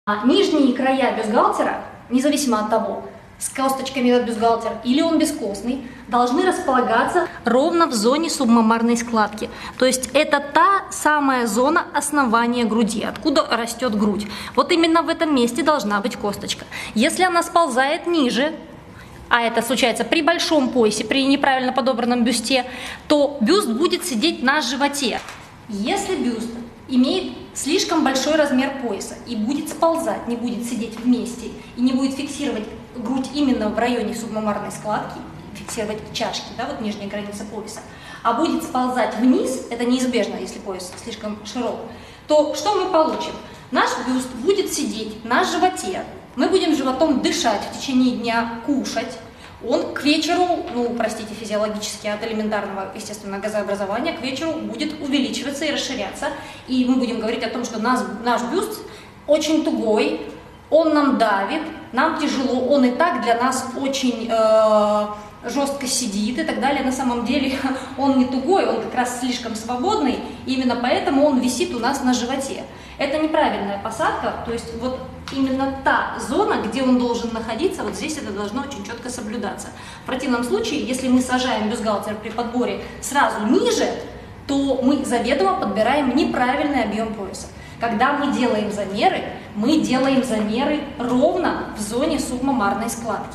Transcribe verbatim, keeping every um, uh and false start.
А нижние края бюстгальтера, независимо от того, с косточками этот бюстгальтер или он бескостный, должны располагаться ровно в зоне субмамарной складки. То есть это та самая зона основания груди, откуда растет грудь. Вот именно в этом месте должна быть косточка. Если она сползает ниже, а это случается при большом поясе, при неправильно подобранном бюсте, то бюст будет сидеть на животе. Если бюст имеет слишком большой размер пояса и будет сползать, не будет сидеть вместе и не будет фиксировать грудь именно в районе субмамарной складки, фиксировать чашки, да, вот нижняя граница пояса, а будет сползать вниз, это неизбежно, если пояс слишком широк, то что мы получим? Наш бюст будет сидеть на животе, мы будем животом дышать в течение дня, кушать. Он к вечеру, ну, простите, физиологически от элементарного, естественно, газообразования, к вечеру будет увеличиваться и расширяться. И мы будем говорить о том, что наш, наш бюст очень тугой, он нам давит, нам тяжело, он и так для нас очень э, жестко сидит и так далее. На самом деле он не тугой, он как раз слишком свободный, именно поэтому он висит у нас на животе. Это неправильная посадка, то есть вот именно та зона, где он должен находиться, вот здесь это должно очень четко соблюдаться. В противном случае, если мы сажаем бюстгальтер при подборе сразу ниже, то мы заведомо подбираем неправильный объем пояса. Когда мы делаем замеры, мы делаем замеры ровно в зоне субмамарной складки.